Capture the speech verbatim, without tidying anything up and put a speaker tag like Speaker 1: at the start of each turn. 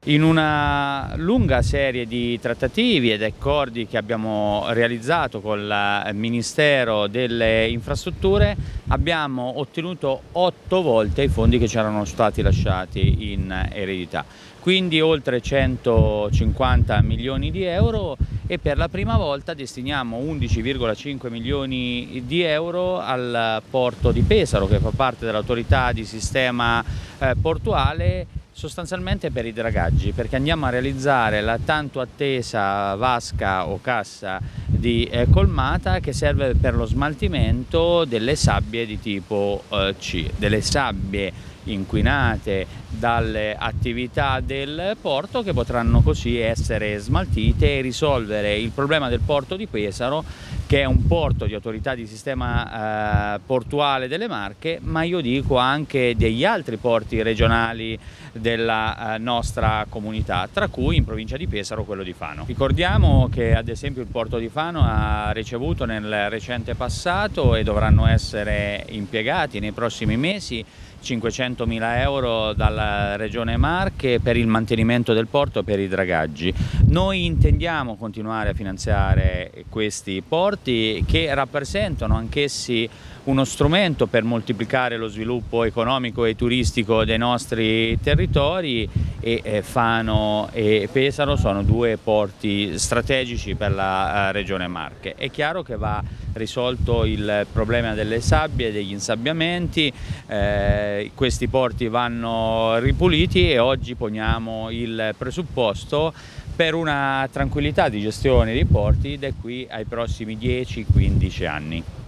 Speaker 1: In una lunga serie di trattativi ed accordi che abbiamo realizzato col Ministero delle Infrastrutture abbiamo ottenuto otto volte i fondi che ci erano stati lasciati in eredità, quindi oltre centocinquanta milioni di euro, e per la prima volta destiniamo undici virgola cinque milioni di euro al porto di Pesaro, che fa parte dell'autorità di sistema eh, portuale, sostanzialmente per i dragaggi, perché andiamo a realizzare la tanto attesa vasca o cassa di eh, colmata che serve per lo smaltimento delle sabbie di tipo eh, C, delle sabbie inquinate dalle attività del porto, che potranno così essere smaltite e risolvere il problema del porto di Pesaro, che è un porto di autorità di sistema eh, portuale delle Marche, ma io dico anche degli altri porti regionali della eh, nostra comunità, tra cui in provincia di Pesaro quello di Fano. Ricordiamo che ad esempio il porto di Fano ha ricevuto nel recente passato e dovranno essere impiegati nei prossimi mesi cinquecentomila euro dalla Regione Marche per il mantenimento del porto e per i dragaggi. Noi intendiamo continuare a finanziare questi porti, che rappresentano anch'essi uno strumento per moltiplicare lo sviluppo economico e turistico dei nostri territori, e Fano e Pesaro sono due porti strategici per la Regione Marche. È chiaro che va risolto il problema delle sabbie e degli insabbiamenti, eh, questi porti vanno ripuliti e oggi poniamo il presupposto per una tranquillità di gestione dei porti da qui ai prossimi dieci quindici anni.